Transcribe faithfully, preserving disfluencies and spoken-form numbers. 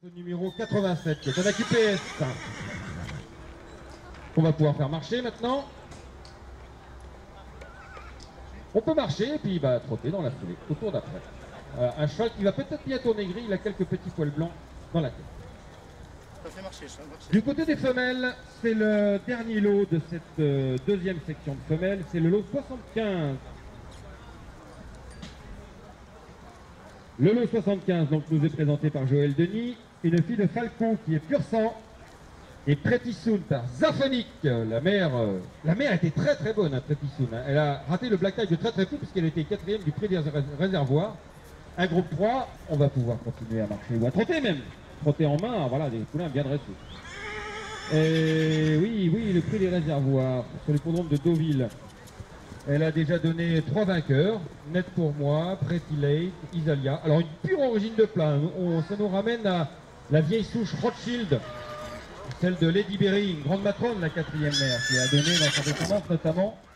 Numéro quatre-vingt-sept qui est un A Q P S qu'on va pouvoir faire marcher maintenant. On peut marcher et puis bah, trotter dans la foulée au tour d'après. Euh, un cheval qui va peut-être bientôt maigrir, il a quelques petits poils blancs dans la tête. Ça fait marcher, ça marche. Du côté des femelles, c'est le dernier lot de cette euh, deuxième section de femelles, c'est le lot soixante-quinze. Le lot soixante-quinze donc, nous est présenté par Joël Denis, une fille de Falcon qui est pur sang, et Prétissoun par Zaphonique. La mère, euh, la mère était très très bonne, hein, Prétissoun. Hein. Elle a raté le black tie de très très peu puisqu'elle était quatrième du prix des réservoirs. Un groupe trois, on va pouvoir continuer à marcher, ou à trotter même. Trotter en main, voilà, des poulains bien dressés. Et oui, oui, le prix des réservoirs sur l'hippodrome de Deauville. Elle a déjà donné trois vainqueurs, Net pour moi, Pretty Late, Isalia. Alors une pure origine de plat, on, ça nous ramène à la vieille souche Rothschild, celle de Lady Berry, une grande matrone, la quatrième mère, qui a donné dans sa descendance notamment